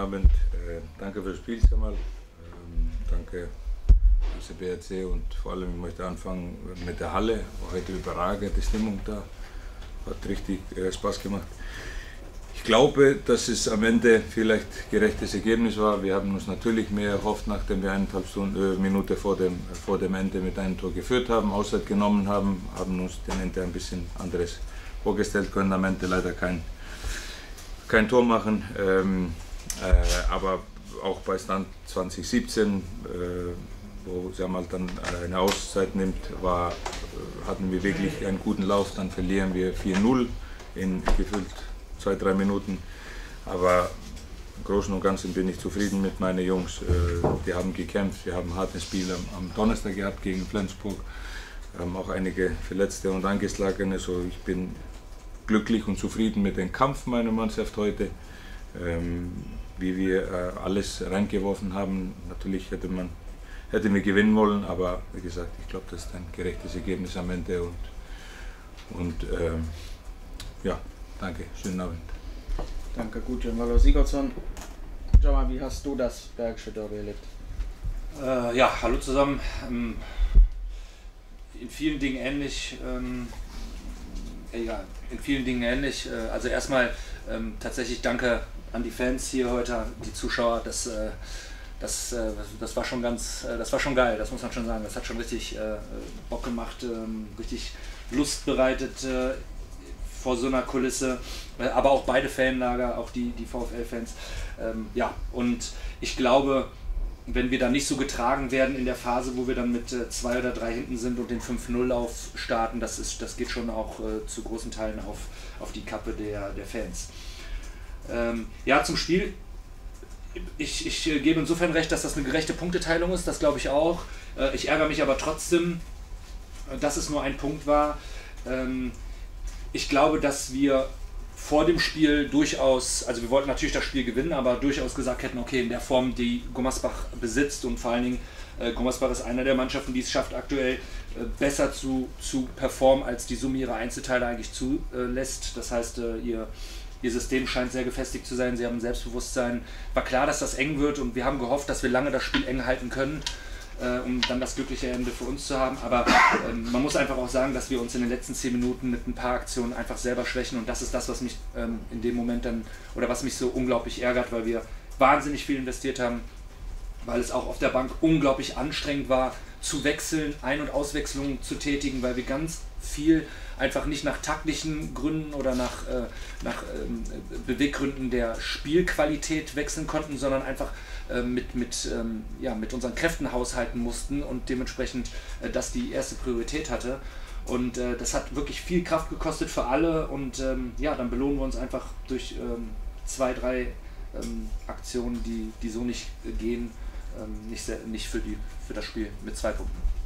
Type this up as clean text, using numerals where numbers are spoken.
Abend. Danke fürs Spiel einmal. Danke für BRC und vor allem, ich möchte anfangen mit der Halle. War heute überragende Stimmung da. Hat richtig Spaß gemacht. Ich glaube, dass es am Ende vielleicht ein gerechtes Ergebnis war. Wir haben uns natürlich mehr erhofft, nachdem wir 1,5 Minuten vor dem Ende mit einem Tor geführt haben, Auszeit genommen haben, haben uns den Ende ein bisschen anderes vorgestellt, können am Ende leider kein Tor machen. Aber auch bei Stand 2017, wo Jamal dann eine Auszeit nimmt, hatten wir wirklich einen guten Lauf. Dann verlieren wir 4-0 in gefühlt 2-3 Minuten. Aber im Großen und Ganzen bin ich zufrieden mit meinen Jungs. Die haben gekämpft, wir haben ein hartes Spiel am Donnerstag gehabt gegen Flensburg. Wir haben auch einige Verletzte und Angeschlagene. So, ich bin glücklich und zufrieden mit dem Kampf meiner Mannschaft heute. Wie wir alles reingeworfen haben. Natürlich hätten wir gewinnen wollen, aber wie gesagt, ich glaube, das ist ein gerechtes Ergebnis am Ende. Ja, danke, schönen Abend. Danke, gut, Giancarlo Sigurdsson. Jamal, wie hast du das Bergische Derby erlebt? Ja, hallo zusammen. In vielen Dingen ähnlich. Also erstmal tatsächlich danke an die Fans hier heute, die Zuschauer. Das war schon geil, das muss man schon sagen. Das hat schon richtig Bock gemacht, richtig Lust bereitet vor so einer Kulisse. Aber auch beide Fanlager, auch die VfL-Fans. Ja, und ich glaube, wenn wir dann nicht so getragen werden in der Phase, wo wir dann mit 2 oder 3 hinten sind und den 5-0-Lauf starten, das geht schon auch zu großen Teilen auf die Kappe der Fans. Ja, zum Spiel. Ich gebe insofern recht, dass das eine gerechte Punkteteilung ist, das glaube ich auch. Ich ärgere mich aber trotzdem, dass es nur ein Punkt war. Ich glaube, dass wir vor dem Spiel durchaus, also wir wollten natürlich das Spiel gewinnen, aber durchaus gesagt hätten, okay, in der Form, die Gummersbach besitzt und vor allen Dingen Gummersbach ist einer der Mannschaften, die es schafft, aktuell besser zu performen, als die Summe ihrer Einzelteile eigentlich zulässt. Das heißt, ihr System scheint sehr gefestigt zu sein, sie haben ein Selbstbewusstsein. War klar, dass das eng wird und wir haben gehofft, dass wir lange das Spiel eng halten können, um dann das glückliche Ende für uns zu haben. Aber man muss einfach auch sagen, dass wir uns in den letzten 10 Minuten mit ein paar Aktionen einfach selber schwächen und das ist das, was mich in dem Moment dann, oder was mich so unglaublich ärgert, weil wir wahnsinnig viel investiert haben, weil es auch auf der Bank unglaublich anstrengend war, zu wechseln, Ein- und Auswechslungen zu tätigen, weil wir ganz viel einfach nicht nach taktischen Gründen oder nach Beweggründen der Spielqualität wechseln konnten, sondern einfach mit unseren Kräften haushalten mussten und dementsprechend das die erste Priorität hatte. Und das hat wirklich viel Kraft gekostet für alle und ja, dann belohnen wir uns einfach durch 2, 3 Aktionen, die so nicht gehen, nicht für das Spiel mit 2 Punkten.